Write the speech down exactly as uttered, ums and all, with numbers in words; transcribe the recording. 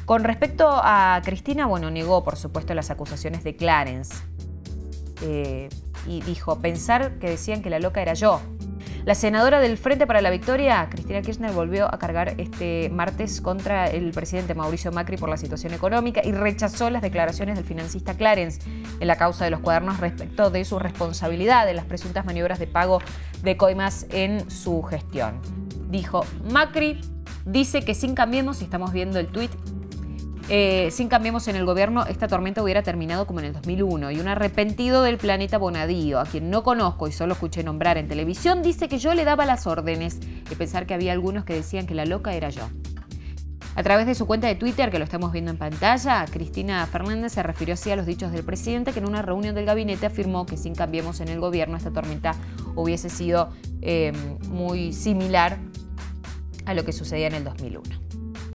Con respecto a Cristina, bueno, negó, por supuesto, las acusaciones de Clarence. Eh, y dijo, pensar que decían que la loca era yo. La senadora del Frente para la Victoria, Cristina Kirchner, volvió a cargar este martes contra el presidente Mauricio Macri por la situación económica y rechazó las declaraciones del financista Clarence en la causa de los cuadernos respecto de su responsabilidad en las presuntas maniobras de pago de coimas en su gestión. Dijo, Macri dice que sin Cambiemos, y estamos viendo el tuit, Eh, sin Cambiemos en el gobierno, esta tormenta hubiera terminado como en el dos mil uno. Y un arrepentido del planeta Bonadío, a quien no conozco y solo escuché nombrar en televisión, dice que yo le daba las órdenes y pensar que había algunos que decían que la loca era yo. A través de su cuenta de Twitter, que lo estamos viendo en pantalla, Cristina Fernández se refirió así a los dichos del presidente, que en una reunión del gabinete afirmó que sin Cambiemos en el gobierno, esta tormenta hubiese sido eh, muy similar a lo que sucedía en el dos mil uno.